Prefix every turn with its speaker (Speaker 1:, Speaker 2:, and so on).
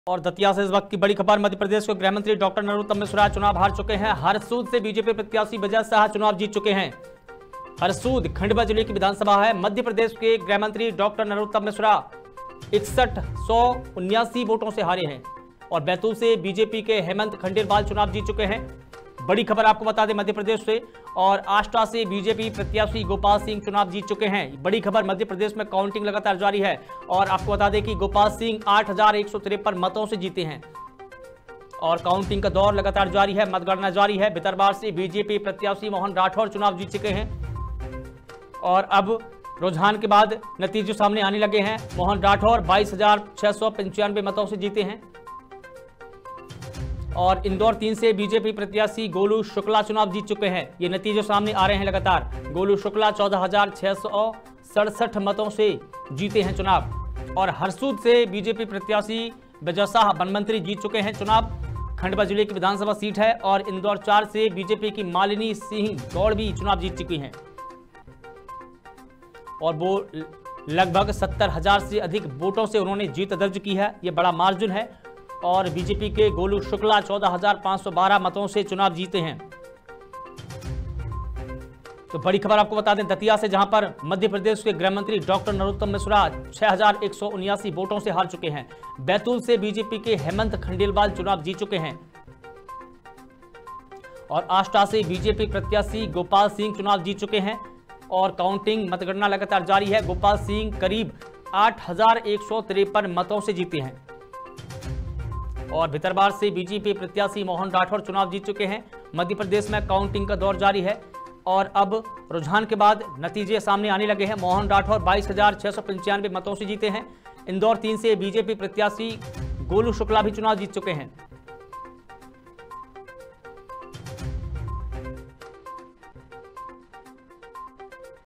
Speaker 1: और दतिया से इस वक्त की बड़ी खबर। मध्य प्रदेश के गृह मंत्री डॉक्टर नरोत्तम मिश्रा चुनाव हार चुके हैं। हरसूद से बीजेपी प्रत्याशी विजय शाह चुनाव जीत चुके हैं। हरसूद खंडवा जिले की विधानसभा है। मध्य प्रदेश के गृह मंत्री डॉक्टर नरोत्तम मिश्रा 6179 वोटों से हारे हैं और बैतूल से बीजेपी के हेमंत खंडेलवाल चुनाव जीत चुके हैं। बड़ी खबर आपको बता दें मध्य प्रदेश से, और आष्टा से बीजेपी प्रत्याशी गोपाल सिंह चुनाव जीत चुके हैं। बड़ी खबर, मध्य प्रदेश में काउंटिंग लगातार जारी है और आपको बता दें कि गोपाल सिंह 8153 मतों से जीते हैं और काउंटिंग का दौर लगातार जारी है, मतगणना जारी है। भितरवार से बीजेपी प्रत्याशी मोहन राठौर चुनाव जीत चुके हैं और अब रुझान के बाद नतीजे सामने आने लगे हैं। मोहन राठौर 22,695 मतों से जीते हैं और इंदौर 3 से बीजेपी प्रत्याशी गोलू शुक्ला चुनाव जीत चुके हैं। ये नतीजे सामने आ रहे हैं लगातार। गोलू शुक्ला 14,667 मतों से जीते हैं चुनाव और हरसूद से बीजेपी प्रत्याशी विजय शाह बनमंत्री जीत चुके हैं चुनाव। खंडवा जिले की विधानसभा सीट है और इंदौर 4 से बीजेपी की मालिनी सिंह गौड़ भी चुनाव जीत चुकी हैं और वो लगभग 70,000 से अधिक वोटों से उन्होंने जीत दर्ज की है। ये बड़ा मार्जिन है और बीजेपी के गोलू शुक्ला 14,512 मतों से चुनाव जीते हैं। तो बड़ी खबर आपको बता दें दतिया से, जहां पर मध्य प्रदेश के गृह मंत्री डॉक्टर नरोत्तम मिश्रा 6179 वोटों से हार चुके हैं। बैतूल से बीजेपी के हेमंत खंडेलवाल चुनाव जीत चुके हैं और आष्टा से बीजेपी प्रत्याशी गोपाल सिंह चुनाव जीत चुके हैं और काउंटिंग मतगणना लगातार जारी है। गोपाल सिंह करीब 8153 मतों से जीते हैं और भितरवार से बीजेपी प्रत्याशी मोहन राठौर चुनाव जीत चुके हैं। मध्य प्रदेश में काउंटिंग का दौर जारी है और अब रुझान के बाद नतीजे सामने आने लगे हैं। मोहन राठौर 22,695 मतों से जीते हैं। इंदौर 3 से बीजेपी प्रत्याशी गोलू शुक्ला भी चुनाव जीत चुके हैं।